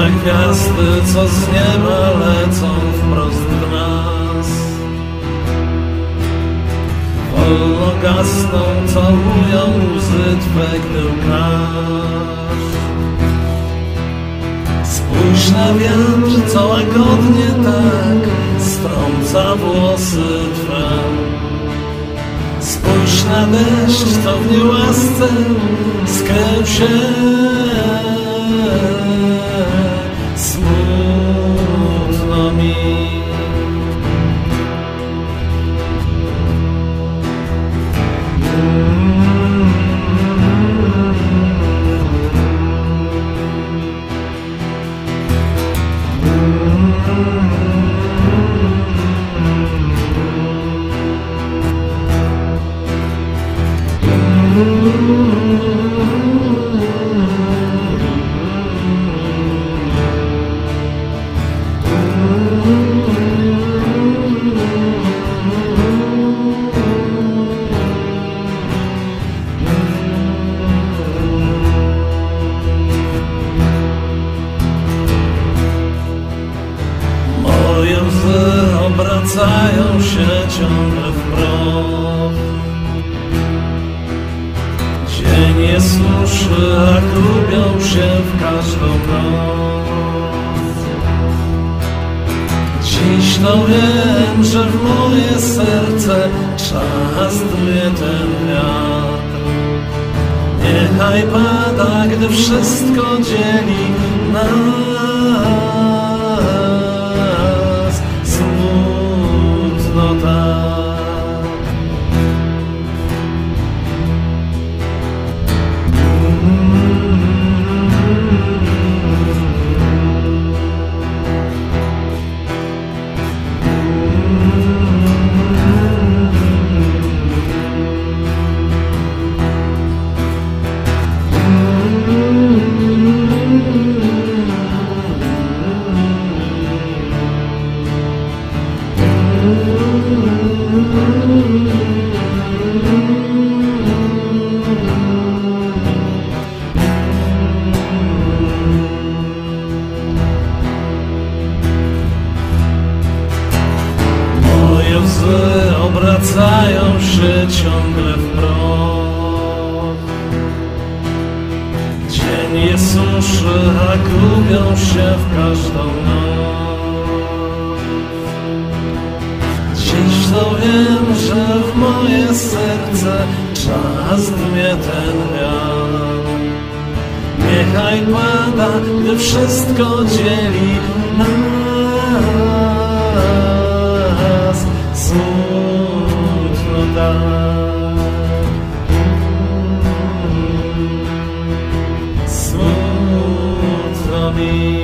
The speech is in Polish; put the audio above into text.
jak gwiazdy, co z nieba lecą wprost w nas. Wolno gasną, całują łzy Twe, gdy łkasz. Spójrz na wiatr, co łagodnie tak strąca włosy Twe. Spójrz na deszcz, co w niełasce skrył się. Smutno mi. Moje łzy obracają się ciągle w proch. Dzień jest suszy, a gubią się w każdą noc. Dziś to wiem, że w moje serce czas dmie ten wiatr. Niechaj pada, gdy wszystko dzieli nas. Smutno tak. Moje łzy obracają się ciągle w proch. Dzień jest suszy, a gubią się w każdą noc. Dziś to wiem, że w moje serce czas dmie ten wiatr. Niechaj pada, gdy wszystko dzieli nas. Smutno tak. Smutno mi.